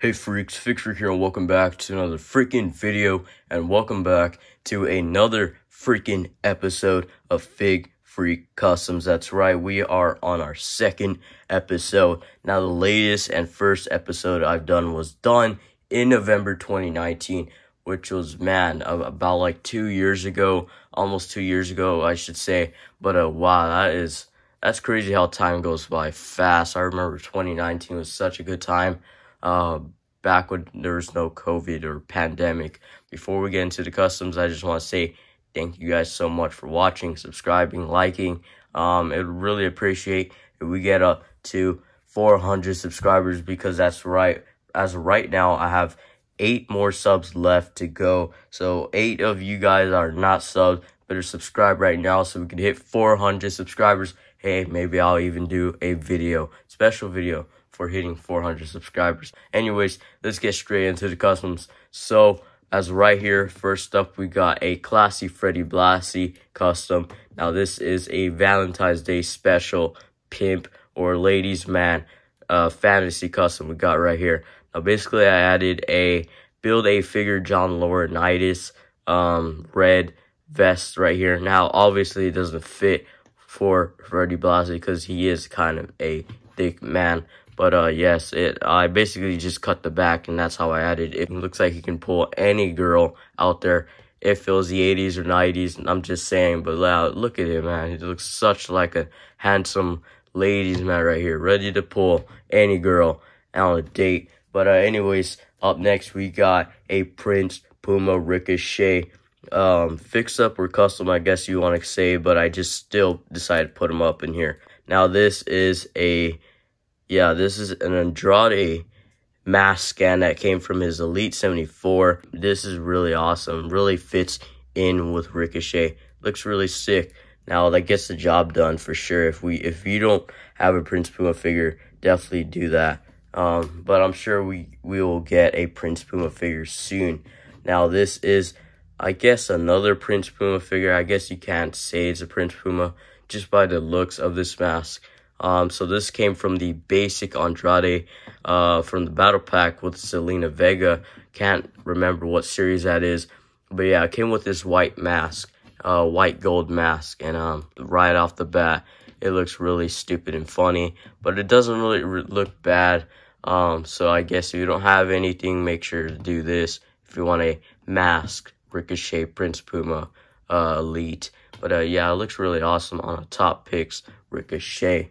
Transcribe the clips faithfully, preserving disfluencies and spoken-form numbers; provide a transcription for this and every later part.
Hey freaks, Fig Freak here, and welcome back to another freaking video, and welcome back to another freaking episode of Fig Freak Customs. That's right, we are on our second episode. Now, the latest and first episode I've done was done in November twenty nineteen, which was, man, about like two years ago, almost two years ago, I should say. But uh, wow, that is, that's crazy how time goes by fast. I remember twenty nineteen was such a good time. Uh, back when there was no COVID or pandemic. Before we get into the customs, I just want to say thank you guys so much for watching, subscribing, liking. Um, I would really appreciate if we get up to four hundred subscribers, because that's right. As of right now, I have eight more subs left to go. So eight of you guys are not subbed, better subscribe right now so we can hit four hundred subscribers. Hey, maybe I'll even do a video, special video for hitting four hundred subscribers. Anyways, let's get straight into the customs. So, as right here, first up, we got a classy Freddy Blassie custom. Now, this is a Valentine's Day special pimp or ladies man uh, fantasy custom we got right here. Now, basically, I added a build a figure John Laurinaitis um, red vest right here. Now, obviously, it doesn't fit for Freddy Blassie because he is kind of a thick man. But uh, yes, it I basically just cut the back, and that's how I added it. It looks like he can pull any girl out there. If it was the eighties or nineties, I'm just saying. But uh, look at him, man. He looks such like a handsome ladies man right here, ready to pull any girl on a date. But uh, anyways, up next we got a Prince Puma Ricochet um, fix up or custom, I guess you want to say. But I just still decided to put him up in here. Now this is a Yeah, this is an Andrade mask scan that came from his Elite seventy-four. This is really awesome. Really fits in with Ricochet. Looks really sick. Now, that gets the job done for sure. If we, if you don't have a Prince Puma figure, definitely do that. Um, but I'm sure we, we will get a Prince Puma figure soon. Now, this is, I guess, another Prince Puma figure. I guess you can't say it's a Prince Puma just by the looks of this mask. Um, so this came from the basic Andrade, uh, from the battle pack with Zelina Vega. Can't remember what series that is, but yeah, it came with this white mask, uh, white gold mask, and um, right off the bat, it looks really stupid and funny, but it doesn't really re look bad. Um, so I guess if you don't have anything, make sure to do this if you want a mask Ricochet Prince Puma uh, Elite. But uh, yeah, it looks really awesome on a top picks Ricochet.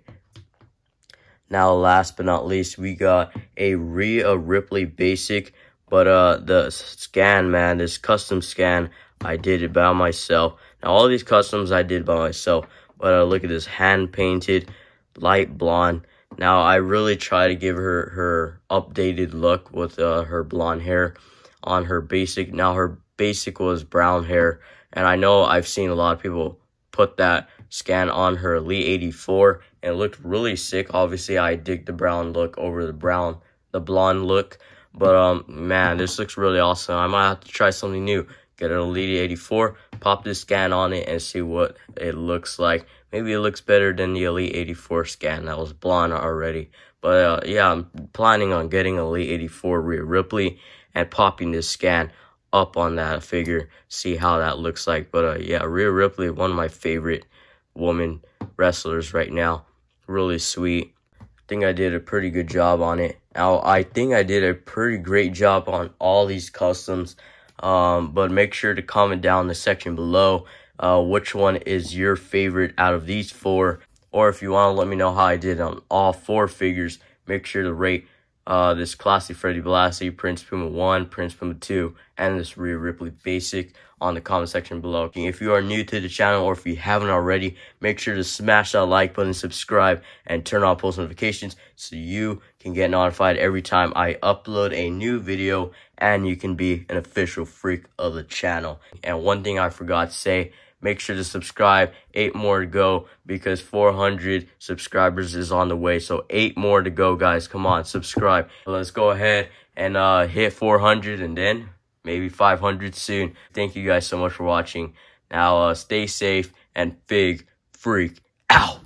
Now, last but not least, we got a Rhea Ripley basic, but uh, the scan, man, this custom scan, I did it by myself. Now, all these customs I did by myself, but uh, look at this hand-painted, light blonde. Now, I really try to give her her updated look with uh, her blonde hair on her basic. Now, her basic was brown hair, and I know I've seen a lot of people put that scan on her Elite eighty-four, and it looked really sick. Obviously, I dig the brown look over the brown, the blonde look. But, um, man, this looks really awesome. I might have to try something new. Get an Elite eighty-four, pop this scan on it, and see what it looks like. Maybe it looks better than the Elite eighty-four scan that was blonde already. But, uh, yeah, I'm planning on getting Elite eighty-four Rhea Ripley and popping this scan up on that figure, see how that looks like. But, uh, yeah, Rhea Ripley, one of my favorite woman wrestlers right now. Really sweet. I think I did a pretty good job on it. Now, I think I did a pretty great job on all these customs. Um, but make sure to comment down in the section below uh, which one is your favorite out of these four. Or if you want to let me know how I did on all four figures, make sure to rate uh, this classy Freddy Blassie, Prince Puma one, Prince Puma two, and this Rhea Ripley basic on the comment section below. If you are new to the channel, or if you haven't already, make sure to smash that like button, subscribe, and turn on post notifications so you can get notified every time I upload a new video, and you can be an official freak of the channel. And one thing I forgot to say, make sure to subscribe. Eight more to go, because four hundred subscribers is on the way. So eight more to go, guys. Come on, subscribe. Let's go ahead and uh, hit four hundred, and then maybe five hundred soon. Thank you guys so much for watching. Now, uh, stay safe, and Fig Freak out.